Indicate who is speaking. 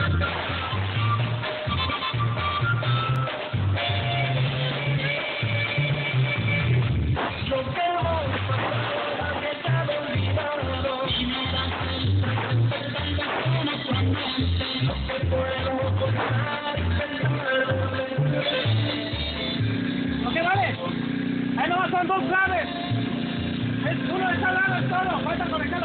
Speaker 1: Ok, vale. Ahí nomás son dos claves. Uno de cada lado es todo. Falta conectar